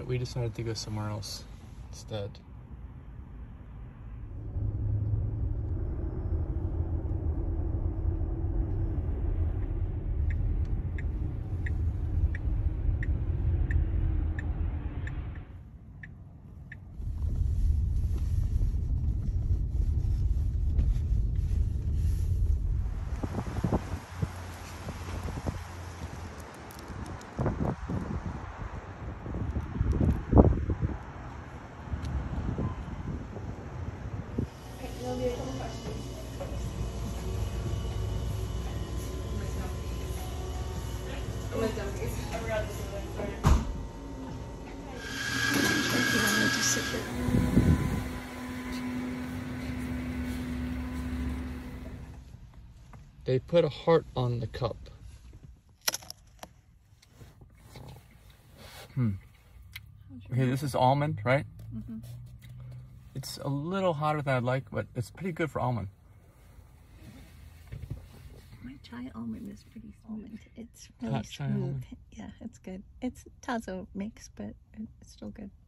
we decided to go somewhere else instead. They put a heart on the cup. Okay, this is almond, right? Mm-hmm. It's a little hotter than I'd like, but it's pretty good for almond. My chai almond is pretty smooth. It's really smooth. Yeah, it's good. It's Tazo mix, but it's still good.